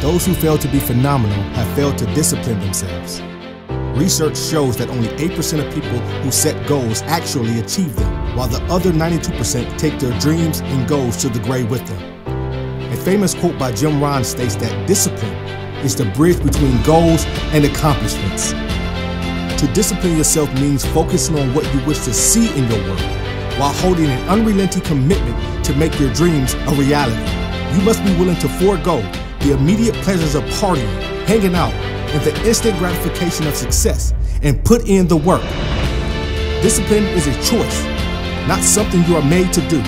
Those who fail to be phenomenal have failed to discipline themselves. Research shows that only 8% of people who set goals actually achieve them, while the other 92% take their dreams and goals to the grave with them. A famous quote by Jim Rohn states that discipline is the bridge between goals and accomplishments. To discipline yourself means focusing on what you wish to see in your work, while holding an unrelenting commitment to make your dreams a reality. You must be willing to forego the immediate pleasures of partying, hanging out, and the instant gratification of success, and put in the work. Discipline is a choice, not something you are made to do.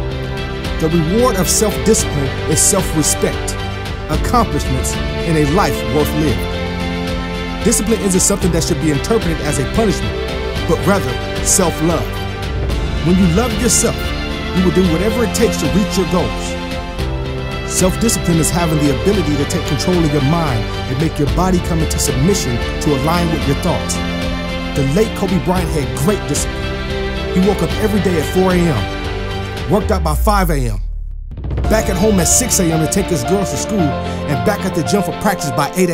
The reward of self-discipline is self-respect, accomplishments, and a life worth living. Discipline isn't something that should be interpreted as a punishment, but rather self-love. When you love yourself, you will do whatever it takes to reach your goals. Self-discipline is having the ability to take control of your mind and make your body come into submission to align with your thoughts. The late Kobe Bryant had great discipline. He woke up every day at 4 a.m., worked out by 5 a.m., back at home at 6 a.m. to take his girls to school, and back at the gym for practice by 8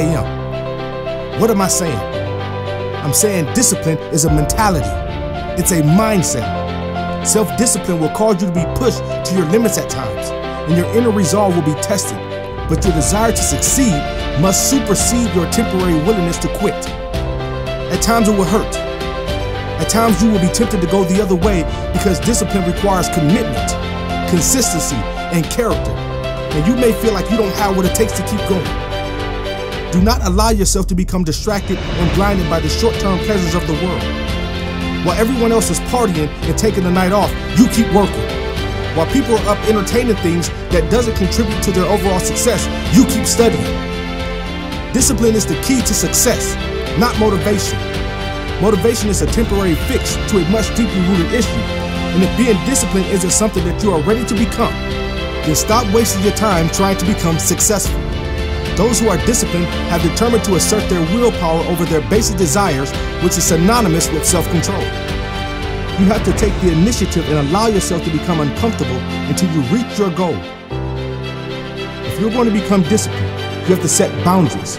a.m. What am I saying? I'm saying discipline is a mentality. It's a mindset. Self-discipline will cause you to be pushed to your limits at times, and your inner resolve will be tested, but your desire to succeed must supersede your temporary willingness to quit. At times it will hurt. At times you will be tempted to go the other way because discipline requires commitment, consistency, and character, and you may feel like you don't have what it takes to keep going. Do not allow yourself to become distracted and blinded by the short-term pleasures of the world. While everyone else is partying and taking the night off, you keep working. While people are up entertaining things that doesn't contribute to their overall success, you keep studying. Discipline is the key to success, not motivation. Motivation is a temporary fix to a much deeply rooted issue. And if being disciplined isn't something that you are ready to become, then stop wasting your time trying to become successful. Those who are disciplined have determined to assert their willpower over their basic desires, which is synonymous with self-control. You have to take the initiative and allow yourself to become uncomfortable until you reach your goal. If you're going to become disciplined, you have to set boundaries.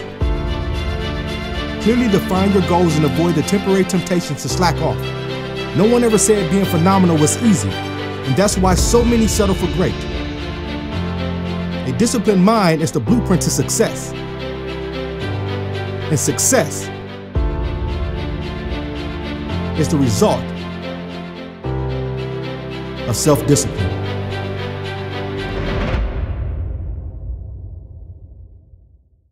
Clearly define your goals and avoid the temporary temptations to slack off. No one ever said being phenomenal was easy, and that's why so many settle for great. A disciplined mind is the blueprint to success. And success is the result of self-discipline.